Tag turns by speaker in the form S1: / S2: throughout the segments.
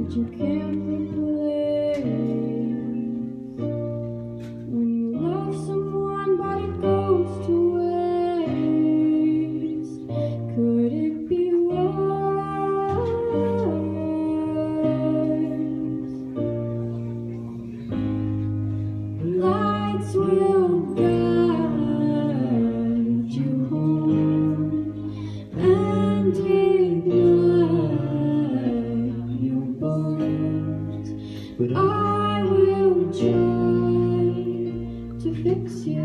S1: that you can't replace. When you love someone but it goes to waste, could it be worse? Lights will guide you home and ignite your bones, but I will try to fix you.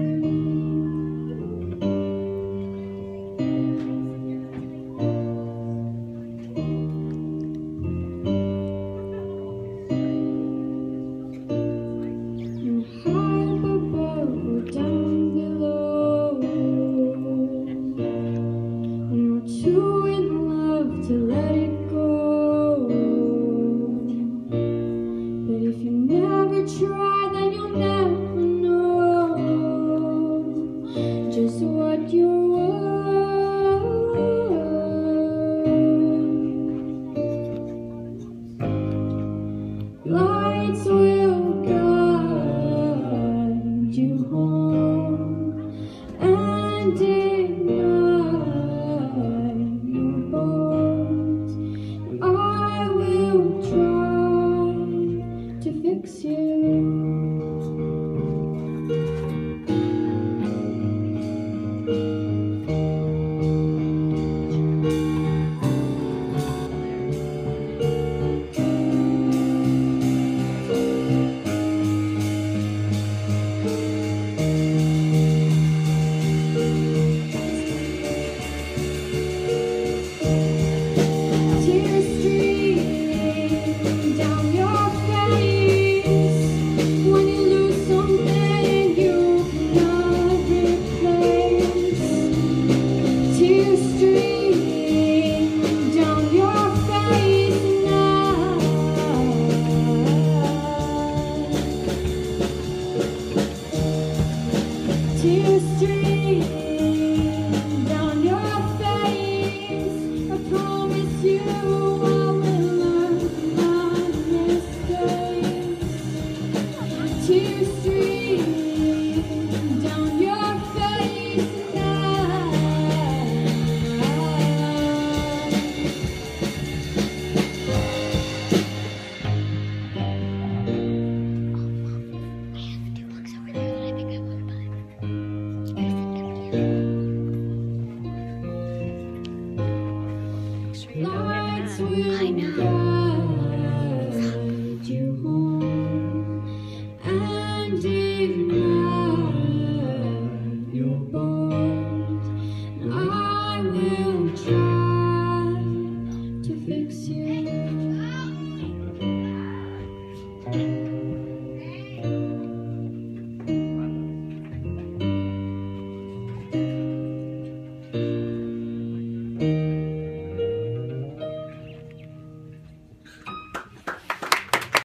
S1: Too in love to let it go, but if you never try, then you'll never know just what you're worth.